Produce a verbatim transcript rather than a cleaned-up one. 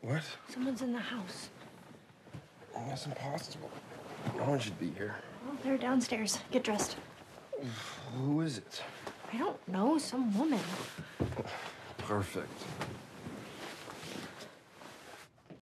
What? Someone's in the house. Oh, that's impossible. No one should be here. Well, they're downstairs. Get dressed. Who is it? I don't know. Some woman. Perfect.